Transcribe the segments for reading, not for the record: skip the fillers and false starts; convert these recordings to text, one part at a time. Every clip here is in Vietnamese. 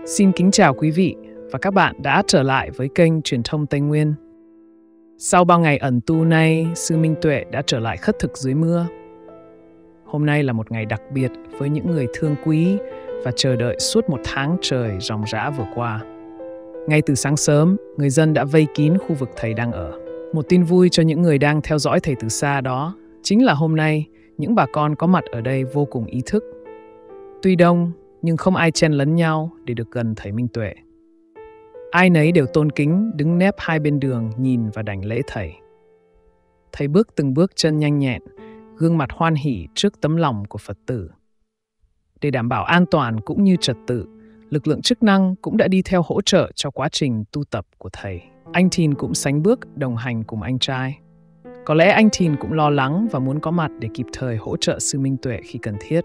Xin kính chào quý vị và các bạn đã trở lại với kênh Truyền thông Tây Nguyên. Sau bao ngày ẩn tu nay, Sư Minh Tuệ đã trở lại khất thực dưới mưa. Hôm nay là một ngày đặc biệt với những người thương quý và chờ đợi suốt một tháng trời ròng rã vừa qua. Ngay từ sáng sớm, người dân đã vây kín khu vực thầy đang ở. Một tin vui cho những người đang theo dõi thầy từ xa đó chính là hôm nay, những bà con có mặt ở đây vô cùng ý thức. Tuy đông, nhưng không ai chen lấn nhau để được gần thầy Minh Tuệ. Ai nấy đều tôn kính đứng nép hai bên đường nhìn và đảnh lễ thầy. Thầy bước từng bước chân nhanh nhẹn, gương mặt hoan hỉ trước tấm lòng của Phật tử. Để đảm bảo an toàn cũng như trật tự, lực lượng chức năng cũng đã đi theo hỗ trợ cho quá trình tu tập của thầy. Anh Thìn cũng sánh bước đồng hành cùng anh trai. Có lẽ anh Thìn cũng lo lắng và muốn có mặt để kịp thời hỗ trợ Sư Minh Tuệ khi cần thiết.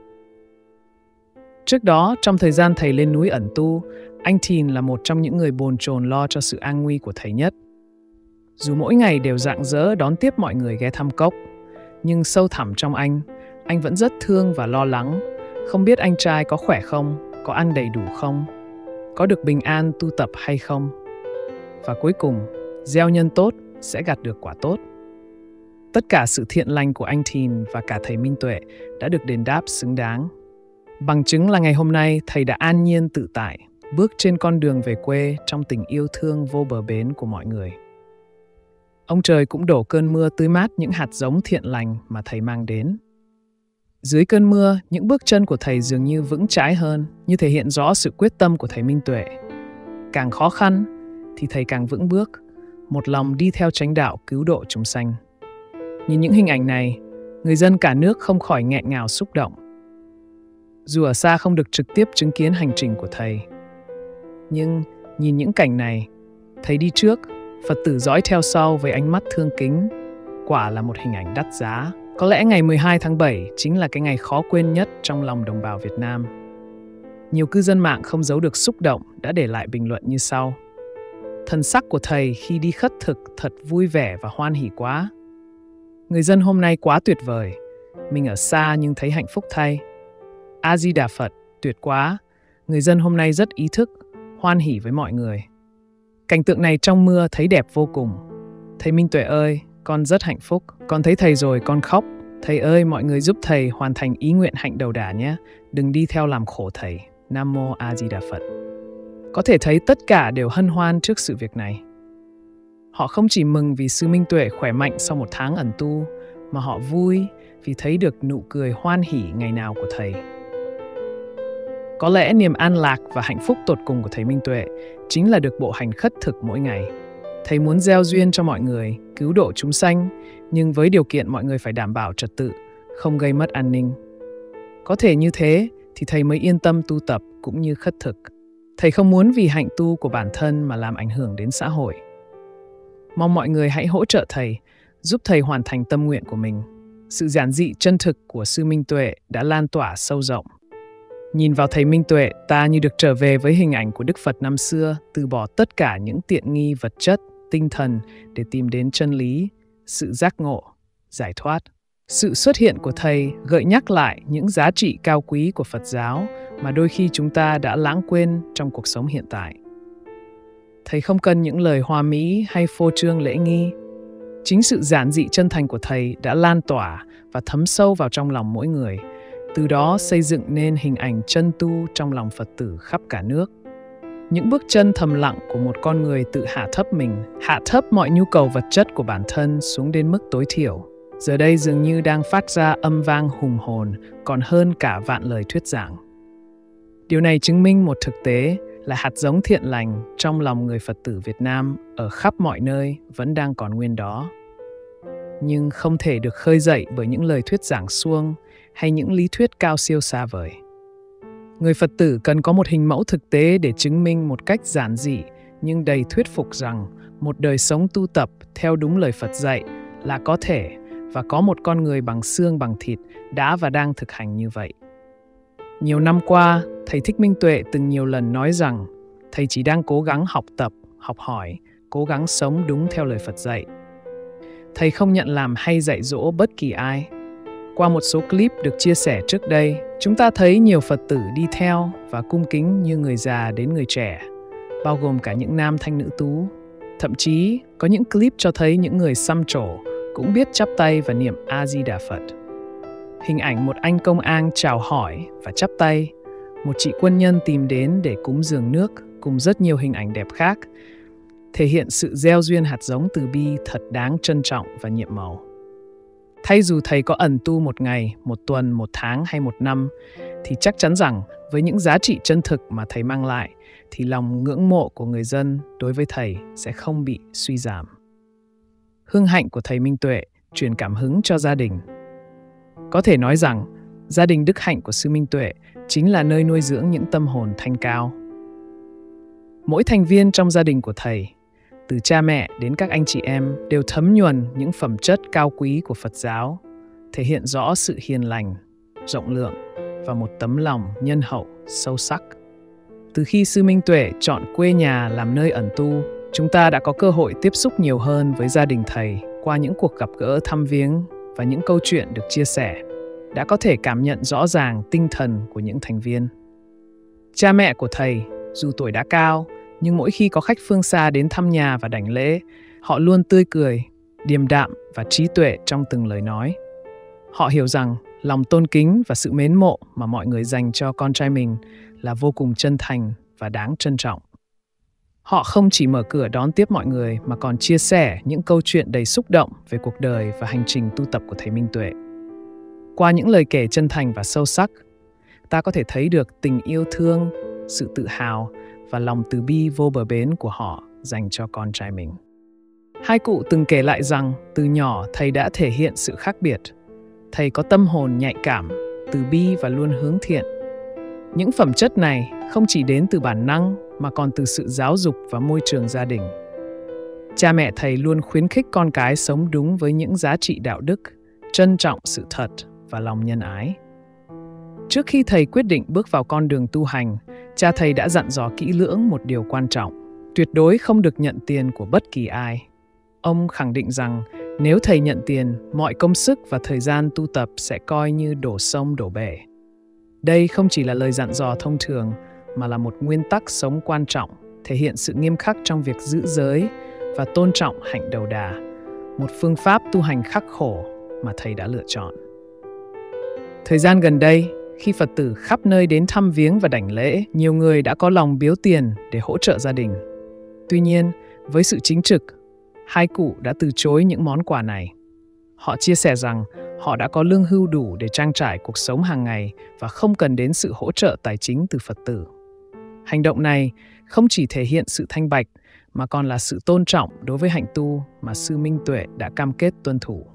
Trước đó, trong thời gian thầy lên núi ẩn tu, anh Thìn là một trong những người bồn chồn lo cho sự an nguy của thầy nhất. Dù mỗi ngày đều rạng rỡ đón tiếp mọi người ghé thăm cốc, nhưng sâu thẳm trong anh vẫn rất thương và lo lắng, không biết anh trai có khỏe không, có ăn đầy đủ không, có được bình an tu tập hay không. Và cuối cùng, gieo nhân tốt sẽ gặt được quả tốt. Tất cả sự thiện lành của anh Thìn và cả thầy Minh Tuệ đã được đền đáp xứng đáng. Bằng chứng là ngày hôm nay thầy đã an nhiên tự tại, bước trên con đường về quê trong tình yêu thương vô bờ bến của mọi người. Ông trời cũng đổ cơn mưa tưới mát những hạt giống thiện lành mà thầy mang đến. Dưới cơn mưa, những bước chân của thầy dường như vững chãi hơn, như thể hiện rõ sự quyết tâm của thầy Minh Tuệ. Càng khó khăn thì thầy càng vững bước, một lòng đi theo chánh đạo cứu độ chúng sanh. Nhìn những hình ảnh này, người dân cả nước không khỏi nghẹn ngào xúc động. Dù ở xa không được trực tiếp chứng kiến hành trình của thầy, nhưng nhìn những cảnh này, thầy đi trước, Phật tử dõi theo sau với ánh mắt thương kính, quả là một hình ảnh đắt giá. Có lẽ ngày 12 tháng 7 chính là cái ngày khó quên nhất trong lòng đồng bào Việt Nam. Nhiều cư dân mạng không giấu được xúc động đã để lại bình luận như sau. Thần sắc của thầy khi đi khất thực thật vui vẻ và hoan hỉ quá. Người dân hôm nay quá tuyệt vời, mình ở xa nhưng thấy hạnh phúc thay. A Di Đà Phật, tuyệt quá, người dân hôm nay rất ý thức, hoan hỉ với mọi người. Cảnh tượng này trong mưa thấy đẹp vô cùng. Thầy Minh Tuệ ơi, con rất hạnh phúc, con thấy thầy rồi con khóc. Thầy ơi, mọi người giúp thầy hoàn thành ý nguyện hạnh đầu đà nhé, đừng đi theo làm khổ thầy. Nam Mô A Di Đà Phật. Có thể thấy tất cả đều hân hoan trước sự việc này. Họ không chỉ mừng vì Sư Minh Tuệ khỏe mạnh sau một tháng ẩn tu, mà họ vui vì thấy được nụ cười hoan hỉ ngày nào của thầy. Có lẽ niềm an lạc và hạnh phúc tột cùng của thầy Minh Tuệ chính là được bộ hành khất thực mỗi ngày. Thầy muốn gieo duyên cho mọi người, cứu độ chúng sanh, nhưng với điều kiện mọi người phải đảm bảo trật tự, không gây mất an ninh. Có thể như thế thì thầy mới yên tâm tu tập cũng như khất thực. Thầy không muốn vì hạnh tu của bản thân mà làm ảnh hưởng đến xã hội. Mong mọi người hãy hỗ trợ thầy, giúp thầy hoàn thành tâm nguyện của mình. Sự giản dị chân thực của Sư Minh Tuệ đã lan tỏa sâu rộng. Nhìn vào thầy Minh Tuệ, ta như được trở về với hình ảnh của Đức Phật năm xưa, từ bỏ tất cả những tiện nghi vật chất, tinh thần để tìm đến chân lý, sự giác ngộ, giải thoát. Sự xuất hiện của thầy gợi nhắc lại những giá trị cao quý của Phật giáo mà đôi khi chúng ta đã lãng quên trong cuộc sống hiện tại. Thầy không cần những lời hoa mỹ hay phô trương lễ nghi. Chính sự giản dị chân thành của thầy đã lan tỏa và thấm sâu vào trong lòng mỗi người, từ đó xây dựng nên hình ảnh chân tu trong lòng Phật tử khắp cả nước. Những bước chân thầm lặng của một con người tự hạ thấp mình, hạ thấp mọi nhu cầu vật chất của bản thân xuống đến mức tối thiểu, giờ đây dường như đang phát ra âm vang hùng hồn còn hơn cả vạn lời thuyết giảng. Điều này chứng minh một thực tế là hạt giống thiện lành trong lòng người Phật tử Việt Nam ở khắp mọi nơi vẫn đang còn nguyên đó, nhưng không thể được khơi dậy bởi những lời thuyết giảng suông hay những lý thuyết cao siêu xa vời. Người Phật tử cần có một hình mẫu thực tế để chứng minh một cách giản dị nhưng đầy thuyết phục rằng một đời sống tu tập theo đúng lời Phật dạy là có thể, và có một con người bằng xương bằng thịt đã và đang thực hành như vậy. Nhiều năm qua, thầy Thích Minh Tuệ từng nhiều lần nói rằng thầy chỉ đang cố gắng học tập, học hỏi, cố gắng sống đúng theo lời Phật dạy. Thầy không nhận làm hay dạy dỗ bất kỳ ai. Qua một số clip được chia sẻ trước đây, Chúng ta thấy nhiều Phật tử đi theo và cung kính như người già đến người trẻ, bao gồm cả những nam thanh nữ tú. Thậm chí có những clip cho thấy những người xăm trổ cũng biết chắp tay và niệm A-di-đà Phật. Hình ảnh một anh công an chào hỏi và chắp tay, một chị quân nhân tìm đến để cúng dường nước cùng rất nhiều hình ảnh đẹp khác, thể hiện sự gieo duyên hạt giống từ bi thật đáng trân trọng và nhiệm màu. Thay dù thầy có ẩn tu một ngày, một tuần, một tháng hay một năm, thì chắc chắn rằng với những giá trị chân thực mà thầy mang lại, thì lòng ngưỡng mộ của người dân đối với thầy sẽ không bị suy giảm. Hương hạnh của thầy Minh Tuệ truyền cảm hứng cho gia đình. Có thể nói rằng, gia đình Đức Hạnh của Sư Minh Tuệ chính là nơi nuôi dưỡng những tâm hồn thanh cao. Mỗi thành viên trong gia đình của thầy, từ cha mẹ đến các anh chị em, đều thấm nhuần những phẩm chất cao quý của Phật giáo, thể hiện rõ sự hiền lành, rộng lượng và một tấm lòng nhân hậu sâu sắc. Từ khi Sư Minh Tuệ chọn quê nhà làm nơi ẩn tu, chúng ta đã có cơ hội tiếp xúc nhiều hơn với gia đình thầy qua những cuộc gặp gỡ thăm viếng và những câu chuyện được chia sẻ, đã có thể cảm nhận rõ ràng tinh thần của những thành viên. Cha mẹ của thầy, dù tuổi đã cao, nhưng mỗi khi có khách phương xa đến thăm nhà và đảnh lễ, họ luôn tươi cười, điềm đạm và trí tuệ trong từng lời nói. Họ hiểu rằng lòng tôn kính và sự mến mộ mà mọi người dành cho con trai mình là vô cùng chân thành và đáng trân trọng. Họ không chỉ mở cửa đón tiếp mọi người mà còn chia sẻ những câu chuyện đầy xúc động về cuộc đời và hành trình tu tập của thầy Minh Tuệ. Qua những lời kể chân thành và sâu sắc, ta có thể thấy được tình yêu thương, sự tự hào và lòng từ bi vô bờ bến của họ dành cho con trai mình. Hai cụ từng kể lại rằng từ nhỏ thầy đã thể hiện sự khác biệt. Thầy có tâm hồn nhạy cảm, từ bi và luôn hướng thiện. Những phẩm chất này không chỉ đến từ bản năng mà còn từ sự giáo dục và môi trường gia đình. Cha mẹ thầy luôn khuyến khích con cái sống đúng với những giá trị đạo đức, trân trọng sự thật và lòng nhân ái. Trước khi thầy quyết định bước vào con đường tu hành, cha thầy đã dặn dò kỹ lưỡng một điều quan trọng: tuyệt đối không được nhận tiền của bất kỳ ai. Ông khẳng định rằng nếu thầy nhận tiền, mọi công sức và thời gian tu tập sẽ coi như đổ sông đổ bể. Đây không chỉ là lời dặn dò thông thường, mà là một nguyên tắc sống quan trọng, thể hiện sự nghiêm khắc trong việc giữ giới và tôn trọng hạnh đầu đà, một phương pháp tu hành khắc khổ mà thầy đã lựa chọn. Thời gian gần đây, khi Phật tử khắp nơi đến thăm viếng và đảnh lễ, nhiều người đã có lòng biếu tiền để hỗ trợ gia đình. Tuy nhiên, với sự chính trực, hai cụ đã từ chối những món quà này. Họ chia sẻ rằng họ đã có lương hưu đủ để trang trải cuộc sống hàng ngày và không cần đến sự hỗ trợ tài chính từ Phật tử. Hành động này không chỉ thể hiện sự thanh bạch mà còn là sự tôn trọng đối với hạnh tu mà Sư Minh Tuệ đã cam kết tuân thủ.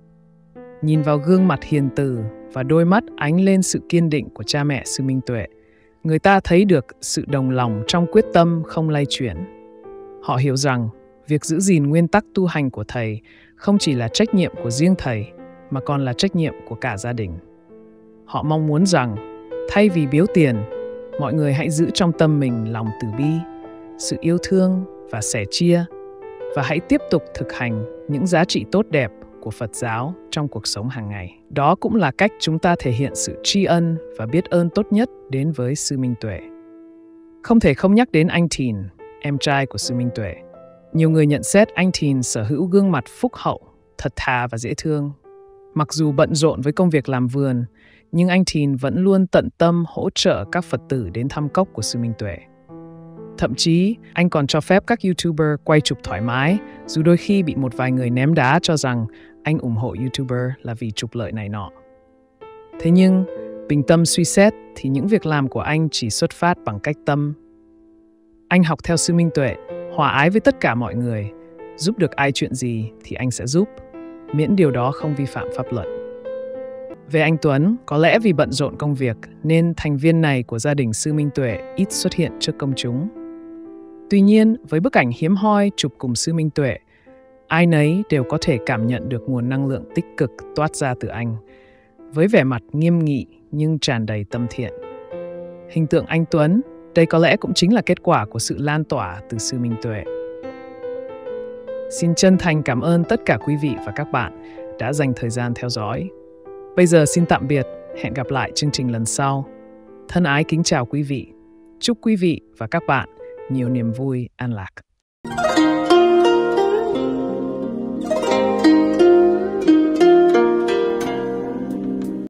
Nhìn vào gương mặt hiền từ và đôi mắt ánh lên sự kiên định của cha mẹ Sư Minh Tuệ, người ta thấy được sự đồng lòng trong quyết tâm không lay chuyển. Họ hiểu rằng việc giữ gìn nguyên tắc tu hành của thầy không chỉ là trách nhiệm của riêng thầy mà còn là trách nhiệm của cả gia đình. Họ mong muốn rằng thay vì biếu tiền, mọi người hãy giữ trong tâm mình lòng từ bi, sự yêu thương và sẻ chia, và hãy tiếp tục thực hành những giá trị tốt đẹp của Phật giáo trong cuộc sống hàng ngày. Đó cũng là cách chúng ta thể hiện sự tri ân và biết ơn tốt nhất đến với Sư Minh Tuệ. Không thể không nhắc đến anh Thìn, em trai của Sư Minh Tuệ. Nhiều người nhận xét anh Thìn sở hữu gương mặt phúc hậu, thật thà và dễ thương. Mặc dù bận rộn với công việc làm vườn, nhưng anh Thìn vẫn luôn tận tâm hỗ trợ các Phật tử đến thăm cốc của Sư Minh Tuệ. Thậm chí, anh còn cho phép các YouTuber quay chụp thoải mái, dù đôi khi bị một vài người ném đá cho rằng anh ủng hộ YouTuber là vì trục lợi này nọ. Thế nhưng, bình tâm suy xét thì những việc làm của anh chỉ xuất phát bằng cách tâm. Anh học theo Sư Minh Tuệ, hòa ái với tất cả mọi người, giúp được ai chuyện gì thì anh sẽ giúp, miễn điều đó không vi phạm pháp luật. Về anh Tuấn, có lẽ vì bận rộn công việc nên thành viên này của gia đình Sư Minh Tuệ ít xuất hiện trước công chúng. Tuy nhiên, với bức ảnh hiếm hoi chụp cùng Sư Minh Tuệ, ai nấy đều có thể cảm nhận được nguồn năng lượng tích cực toát ra từ anh, với vẻ mặt nghiêm nghị nhưng tràn đầy tâm thiện. Hình tượng anh Tuấn, đây có lẽ cũng chính là kết quả của sự lan tỏa từ Sư Minh Tuệ. Xin chân thành cảm ơn tất cả quý vị và các bạn đã dành thời gian theo dõi. Bây giờ xin tạm biệt Hẹn gặp lại chương trình lần sau. Thân ái kính chào quý vị. Chúc quý vị và các bạn nhiều niềm vui, an lạc.